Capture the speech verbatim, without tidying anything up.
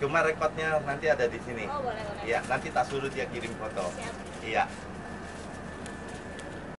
Cuma rekodnya nanti ada di sini. Oh boleh boleh. Iya, nanti tak suruh dia kirim foto. Siap. Iya.